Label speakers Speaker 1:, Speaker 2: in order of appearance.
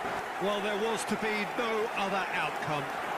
Speaker 1: Well, there was to be no other outcome.